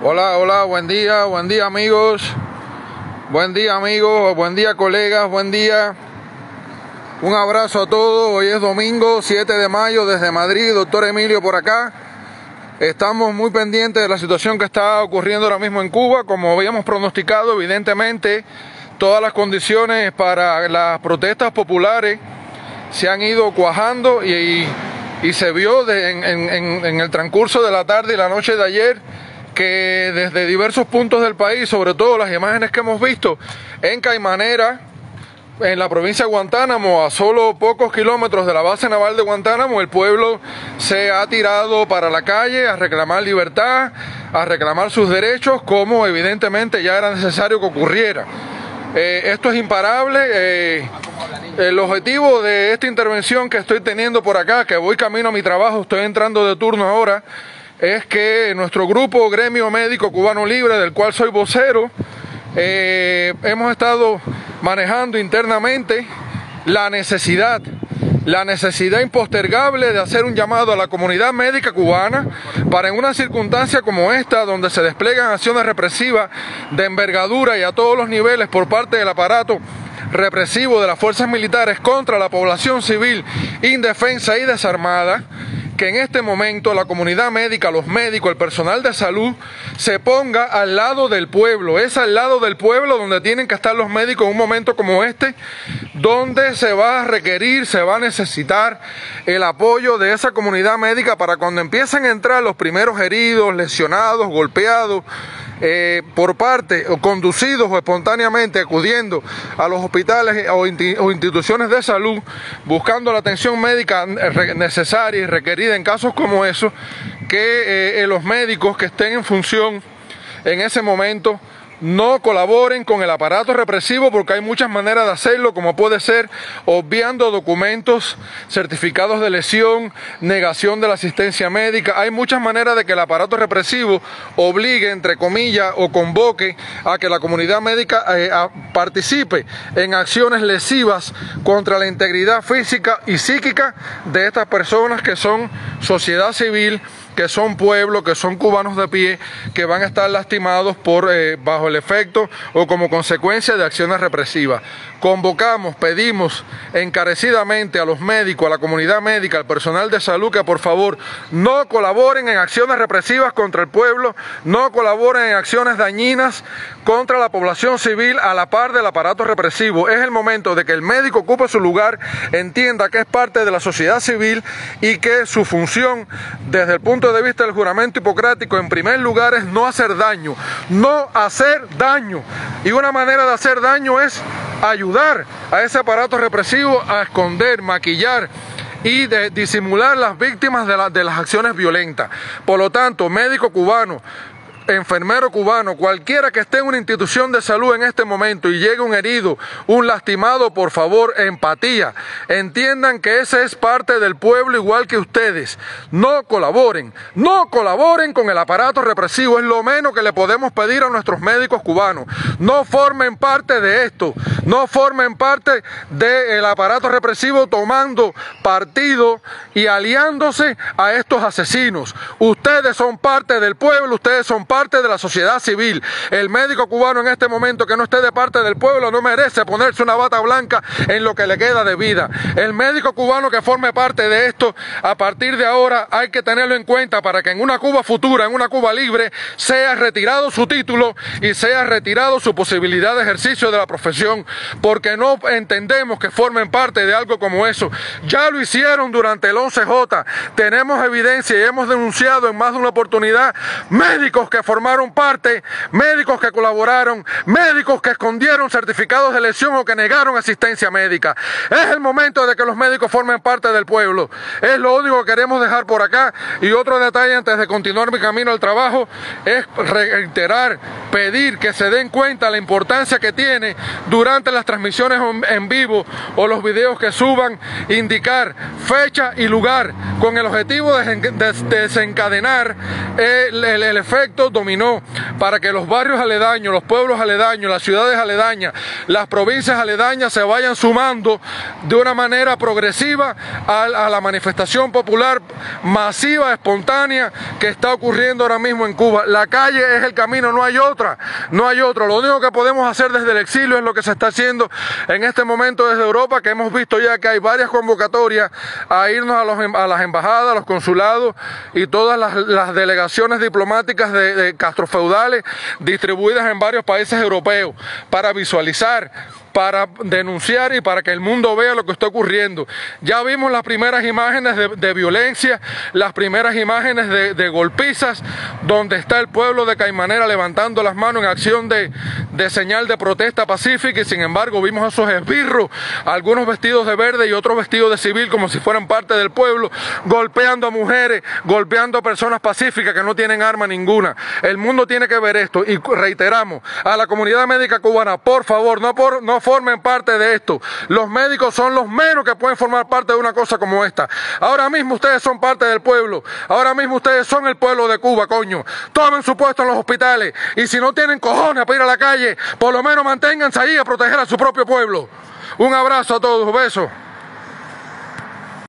Hola, hola, buen día amigos, buen día colegas, buen día. Un abrazo a todos. Hoy es domingo 7 de mayo desde Madrid, doctor Emilio por acá. Estamos muy pendientes de la situación que está ocurriendo ahora mismo en Cuba. Como habíamos pronosticado, evidentemente todas las condiciones para las protestas populares se han ido cuajando y se vio en el transcurso de la tarde y la noche de ayer que desde diversos puntos del país, sobre todo las imágenes que hemos visto en Caimanera, en la provincia de Guantánamo, a solo pocos kilómetros de la base naval de Guantánamo, el pueblo se ha tirado para la calle a reclamar libertad, a reclamar sus derechos, como evidentemente ya era necesario que ocurriera. Esto es imparable. El objetivo de esta intervención que estoy teniendo por acá, que voy camino a mi trabajo, estoy entrando de turno ahora, es que nuestro grupo Gremio Médico Cubano Libre, del cual soy vocero, hemos estado manejando internamente la necesidad impostergable de hacer un llamado a la comunidad médica cubana para, en una circunstancia como esta, donde se despliegan acciones represivas de envergadura y a todos los niveles por parte del aparato represivo de las fuerzas militares contra la población civil indefensa y desarmada, que en este momento la comunidad médica, los médicos, el personal de salud, se ponga al lado del pueblo. Es al lado del pueblo donde tienen que estar los médicos en un momento como este, donde se va a requerir, se va a necesitar el apoyo de esa comunidad médica para cuando empiecen a entrar los primeros heridos, lesionados, golpeados, por parte o conducidos o espontáneamente acudiendo a los hospitales o instituciones de salud buscando la atención médica necesaria y requerida en casos como esos, que los médicos que estén en función en ese momento no colaboren con el aparato represivo, porque hay muchas maneras de hacerlo, como puede ser obviando documentos, certificados de lesión, negación de la asistencia médica. Hay muchas maneras de que el aparato represivo obligue, entre comillas, o convoque a que la comunidad médica participe en acciones lesivas contra la integridad física y psíquica de estas personas que son sociedad civil, que son pueblo, que son cubanos de pie, que van a estar lastimados por bajo el efecto o como consecuencia de acciones represivas. Convocamos, pedimos encarecidamente a los médicos, a la comunidad médica, al personal de salud, que por favor no colaboren en acciones represivas contra el pueblo, no colaboren en acciones dañinas contra la población civil a la par del aparato represivo. Es el momento de que el médico ocupe su lugar, entienda que es parte de la sociedad civil y que su función desde el punto de vista del juramento hipocrático, en primer lugar, es no hacer daño, no hacer daño. Y una manera de hacer daño es ayudar a ese aparato represivo a esconder, maquillar y disimular las víctimas de las acciones violentas. Por lo tanto, médico cubano, enfermero cubano, cualquiera que esté en una institución de salud en este momento y llegue un herido, un lastimado, por favor, empatía. Entiendan que ese es parte del pueblo igual que ustedes. No colaboren con el aparato represivo. Es lo menos que le podemos pedir a nuestros médicos cubanos. No formen parte de esto. No formen parte del aparato represivo tomando partido y aliándose a estos asesinos. Ustedes son parte del pueblo, ustedes son parte de la sociedad civil. El médico cubano en este momento que no esté de parte del pueblo no merece ponerse una bata blanca en lo que le queda de vida. El médico cubano que forme parte de esto, a partir de ahora hay que tenerlo en cuenta para que en una Cuba futura, en una Cuba libre, sea retirado su título y sea retirado su posibilidad de ejercicio de la profesión, porque no entendemos que formen parte de algo como eso. Ya lo hicieron durante el 11J, tenemos evidencia y hemos denunciado en más de una oportunidad médicos que formaron parte, médicos que colaboraron, médicos que escondieron certificados de lesión o que negaron asistencia médica. Es el momento de que los médicos formen parte del pueblo. Es lo único que queremos dejar por acá. Y otro detalle antes de continuar mi camino al trabajo es reiterar, pedir que se den cuenta la importancia que tiene durante las transmisiones en vivo o los videos que suban, indicar fecha y lugar con el objetivo de desencadenar el efecto dominó para que los barrios aledaños, los pueblos aledaños, las ciudades aledañas, las provincias aledañas se vayan sumando de una manera progresiva a la manifestación popular masiva, espontánea que está ocurriendo ahora mismo en Cuba. La calle es el camino, no hay otra, no hay otro. Lo único que podemos hacer desde el exilio es lo que se está haciendo en este momento desde Europa, que hemos visto ya que hay varias convocatorias a irnos a las embajadas, a los consulados y todas las delegaciones diplomáticas de castrofeudales distribuidas en varios países europeos para visualizar, para denunciar y para que el mundo vea lo que está ocurriendo. Ya vimos las primeras imágenes de violencia, las primeras imágenes de golpizas, donde está el pueblo de Caimanera levantando las manos en acción de señal de protesta pacífica, y sin embargo vimos a esos esbirros, algunos vestidos de verde y otros vestidos de civil como si fueran parte del pueblo, golpeando a mujeres, golpeando a personas pacíficas que no tienen arma ninguna. El mundo tiene que ver esto y reiteramos a la comunidad médica cubana, por favor, no formen parte de esto. Los médicos son los menos que pueden formar parte de una cosa como esta. Ahora mismo ustedes son parte del pueblo. Ahora mismo ustedes son el pueblo de Cuba, coño. Tomen su puesto en los hospitales. Y si no tienen cojones para ir a la calle, por lo menos manténganse ahí a proteger a su propio pueblo. Un abrazo a todos. Besos.